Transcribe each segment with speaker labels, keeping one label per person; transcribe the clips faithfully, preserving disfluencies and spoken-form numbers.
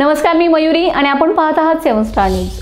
Speaker 1: नमस्कार, मी मयुरी आणि आपण पाहत आहात सेवन स्टार न्यूज।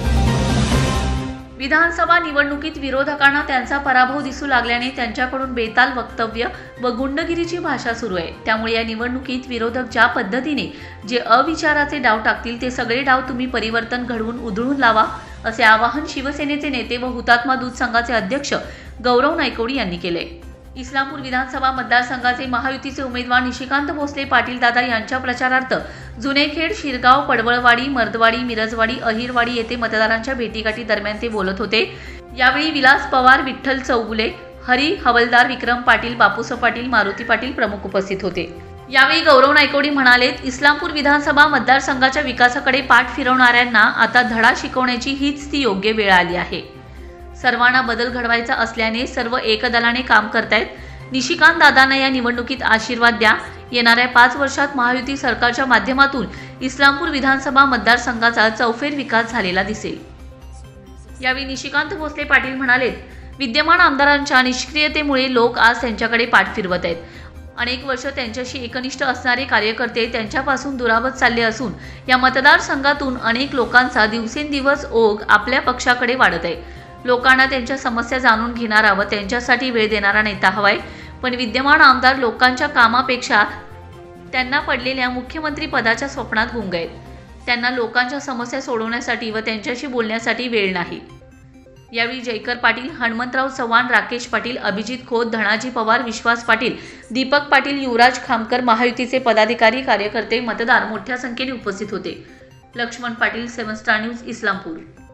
Speaker 2: विधानसभा निवडणुकीत विरोधकांना त्यांचा पराभव दिसू लागल्याने त्यांच्याकडून बेताल वक्तव्य व गुंडगिरीची भाषा सुरू आहे। त्यामुळे या निवडणुकीत विरोधक ज्या पद्धतीने जे अविचाराचे डाव टाकतील ते सगळे डाव तुम्ही परिवर्तन घडवून उधळून लावा, असे आवाहन शिवसेनेचे नेते व हुतात्मा दूध संघाचे अध्यक्ष गौरव नायकवडी यांनी केले। इस्लामपूर विधानसभा मतदारसंघाचे महायुतीचे उमेदवार निशिकांत भोसले पाटील दादा यांच्या प्रचारार्थ जुनेखेड, शिरगाव, पडवळवाडी, मर्दवाडी, मिरजवाडी, अहिरवाडी येथे मतदारांच्या भेटीगाठी दरम्यान ते बोलत होते। यावेळी विलास पवार, विठ्ठल चौगुले, हरी हवलदार, विक्रम पाटील, बापूस पाटील, मारुती पाटील प्रमुख उपस्थित होते। यावेळी गौरव नायकवडी म्हणाले, इस्लामपूर विधानसभा मतदारसंघाच्या विकासाकडे पाठ फिरवणाऱ्यांना आता धडा शिकवण्याची हीच ती योग्य वेळ आली आहे। सर्वांना बदल घडवायचा असल्याने सर्व एकदलाने काम करतायत। निशिकांत दादांना या निवडणुकीत आशीर्वाद द्या। येणाऱ्या पाच वर्षात महायुती सरकारच्या माध्यमातून इस्लामपूर विधानसभा मतदारसंघाचा चौफेर विकास झालेला दिसेल। यावेळी निशिकांत भोसले पाटील म्हणाले, विद्यमान आमदारांच्या निष्क्रियतेमुळे लोक आज त्यांच्याकडे पाठ फिरवत आहेत। अनेक वर्ष त्यांच्याशी एकनिष्ठ असणारे कार्यकर्ते त्यांच्यापासून दुरावत चालले असून या मतदारसंघातून अनेक लोकांचा दिवसेंदिवस ओघ आपल्या पक्षाकडे वाढत आहे। लोकांना त्यांच्या समस्या जाणून घेणारा व त्यांच्यासाठी वेळ देणारा नेता हवाय, पण विद्यमान आमदार लोकांच्या कामापेक्षा त्यांना पडलेल्या मुख्यमंत्री पदाच्या स्वप्नात गुंग आहेत। त्यांना लोकांच्या समस्या सोडवण्यासाठी व त्यांच्याशी बोलण्यासाठी वेळ नाही। यावेळी जयकर पाटील, हनुमंतराव चव्हाण, राकेश पाटील, अभिजित खोत, धनाजी पवार, विश्वास पाटील, दीपक पाटील, युवराज खामकर, महायुतीचे पदाधिकारी, कार्यकर्ते, मतदार मोठ्या संख्येने उपस्थित होते। Laxman Patil, seven star news, Islampur.